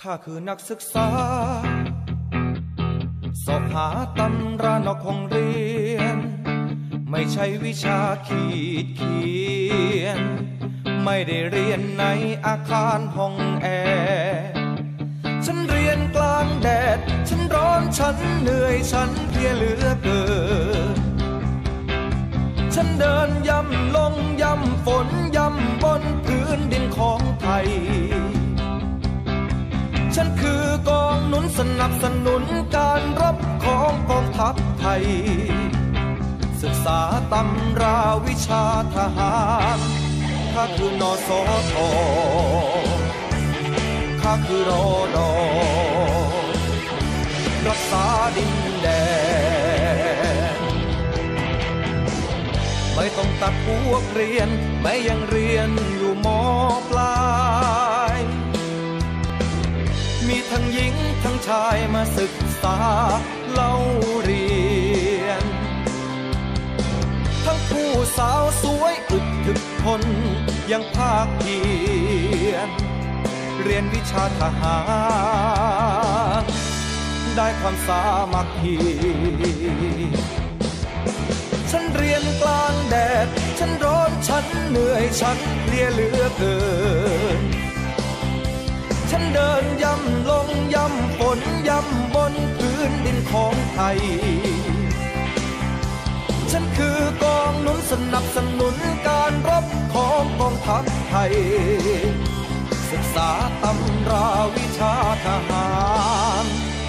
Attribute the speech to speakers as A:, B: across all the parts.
A: ข้าคือนักศึกษาสอบหาตำรานอกห้องเรียนไม่ใช่วิชาขีดเขียนไม่ได้เรียนในอาคารห้องแอร์ฉันเรียนกลางแดดฉันร้อนฉันเหนื่อยฉันเพลียเหลือเกินฉันเดินย่ำลงย่ำฝนย่ำบนพื้นดินของไทยฉันคือกองหนุนสนับสนุนการรบของกองทัพไทยศึกษาตำราวิชาทหารข้าคือนสท.ข้าคือรด.รักษาดินแดนไม่ต้องตัดพวกเรียนแม้ยังเรียนอยู่ม.ปลายมีทั้งหญิงทั้งชายมาศึกษาเล่าเรียนทั้งผู้สาวสวยอึดถึกทนยังภาคเพียรเรียนวิชาทหารได้ความสามัคคีฉันเรียนกลางแดดฉันร้อนฉันเหนื่อยฉันเพลียเหลือเกินฉันเดินย่ำลงย่ำฝนย่ำบนพื้นดินของไทยฉันคือกองหนุนสนับสนุนการรบของกองทัพไทยศึกษาตำราวิชาทหาร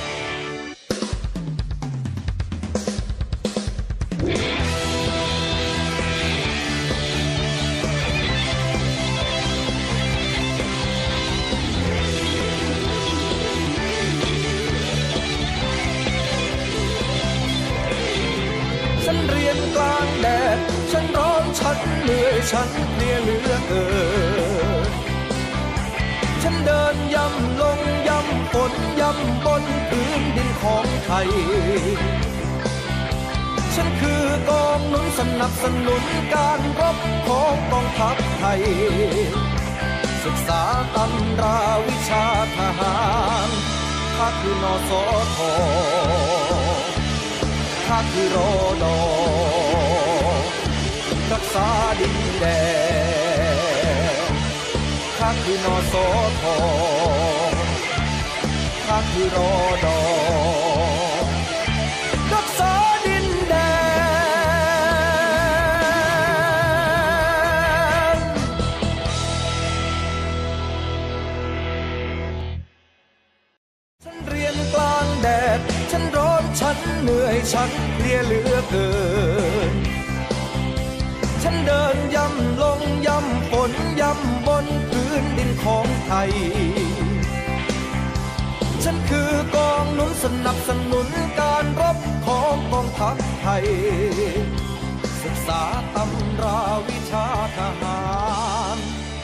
A: ฉันเรียนกลางแดดฉันร้อนฉันเหนื่อยฉันเพลียเหลือเกินฉันเดินย่ำลงย่ำฝนย่ำบนพื้นดินของไทยฉันคือกองหนุนสนับสนุนการรบของกองทัพไทยศึกษาตำราวิชาทหารข้าคือนสท.ข้าคือรด.รักษาดินแดนข้าคือนสท.ข้าคือรด.รักษาดินแดนฉันเรียนกลางแดดฉันร้อนฉันเหนื่อยฉันเพลียเหลือเกินฉันเดินย่ำลงย่ำฝนย่ำบนพื้นดินของไทยฉันคือกองหนุนสนับสนุนการรบของกองทัพไทยศึกษาตำราวิชาทหาร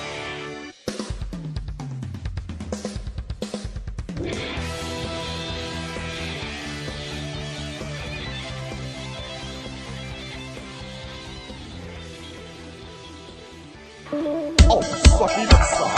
B: โอ้สวัสดีนักศึกษา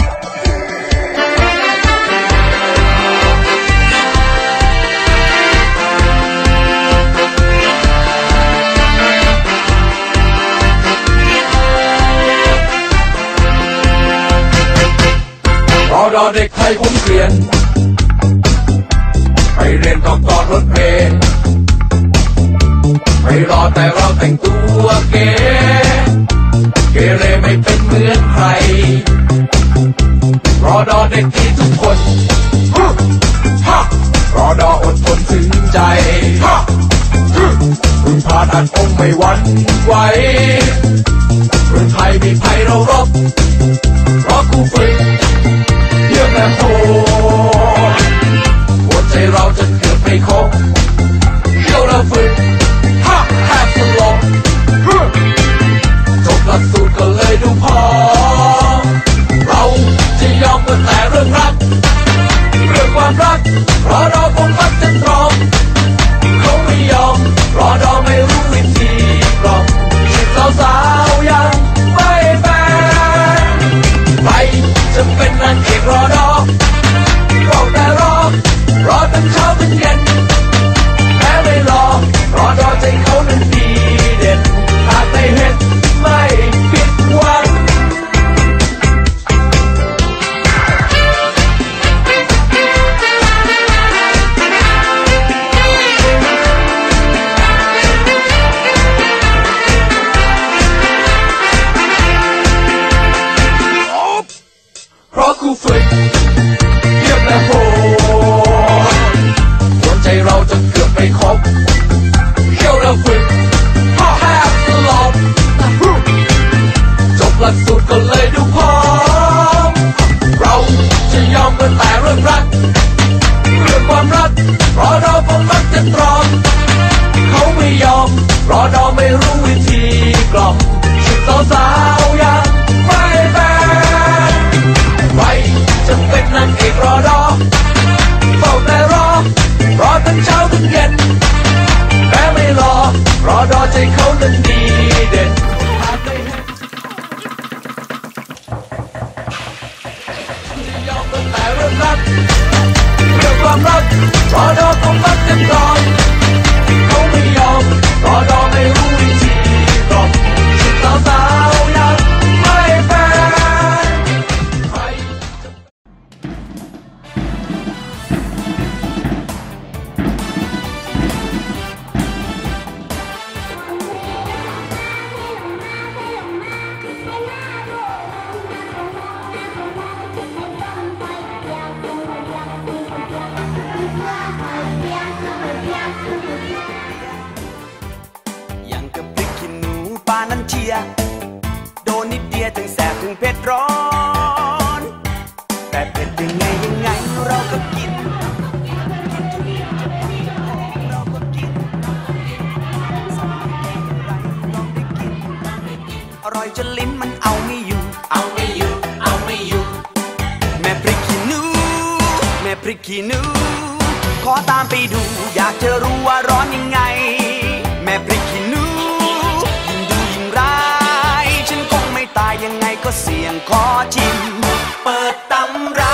B: รอเด็กไทยผมเปลี่ยนไปเรียนก็ต่อรถเมล์ไม่รอแต่เราแต่งตัวเก๋เกเรไม่เป็นเหมือนใครรอเด็กที่ทุกคนรออดทนถึงใจพึ่งพาดันองค์ไม่หวั่นไหวเมืองไทยมีภัยเรารบรอกูฝึกเยี่ยมและโหดหัวใจเราจะเกือบไม่ครบเที่ยวแล้วฝึกแทบสลบจบหลักสูตรก็เลยดูพอเราจะยอมกันแต่เรื่องรักเรื่องความรักรอคงรักจะตรอมเขาไม่ยอมรอไม่รู้วิธีปลอบสาวยังไม่แฟนใครจะเป็นนางเอกรอกูฝึกเยี่ยมและโหดหัวใจเราจะเกือบไม่ครบเที่ยวและฝึกแทบสลบจบหลักสูตรก็เลยดูพร้อมเราจะยอมกันแต่เรื่องรักเรื่องความรักรอดอก็มักจะตรอมเขาไม่ยอมรอดอไม่รู้วิธีกล่อมชุดสาวๆยังไม่แบนใครจะเป็นนางเอกรอดอเฝ้าแต่รอทั้งเช้าถึงเย็นแม้ไม่รอดอใจเขานั้นดีเด่นยอมกันแต่เรื่องรักเรื่องความรักรอดอก็มักจะตรอมเขาไม่ยอมรอดอไม่รู้วิธีกล่อมชุดสาวๆยังไม่แฟนใคร
C: ยังกับพริกขี้หนูปลานั้นเชียโดนนิดเดียวถึงแสบถึงเผ็ดร้อนแต่เผ็ดยังไงเราก็กินเราก็กินอร่อยจนลิ้นมันเอาไม่อยู่แม่พริกขี้หนูขอตามไปดูอยากจะรู้ว่าร้อนยังไงแม่พริกขี้หนูยิ่งดูยิ่งร้ายฉันคงไม่ตายยังไงก็เสี่ยงขอชิมเปิดตำรา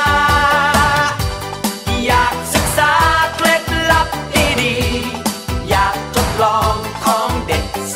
C: อยากศึกษาเคล็ดลับดีๆอยากทดลองของเด็ด